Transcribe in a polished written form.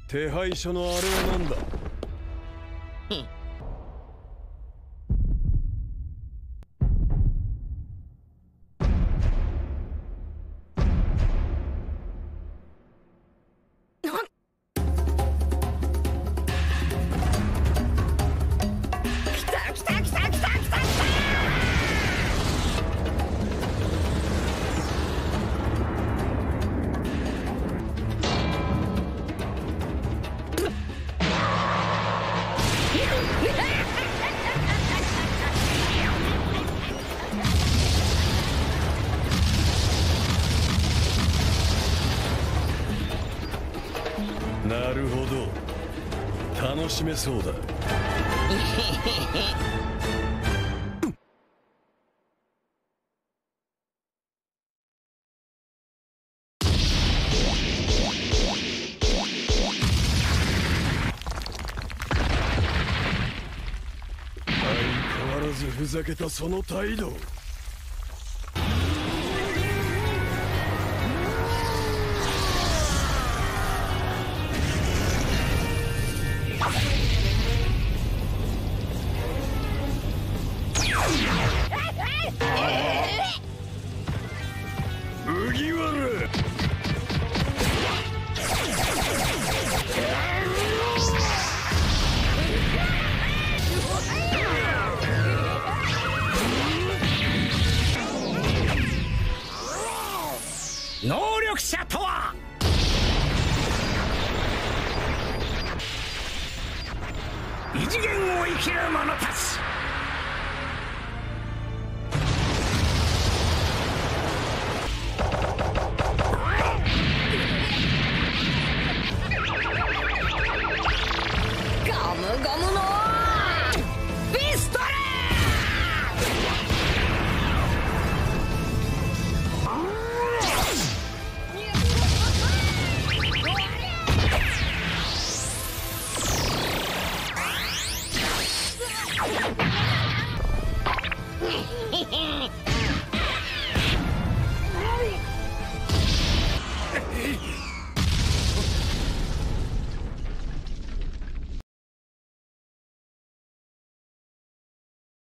手配書のあれは何だ。なるほど、楽しめそうだ。相変わらずふざけたその態度。麦わら能力者とは異次元を生きる者たち。 ガムガムのビストレー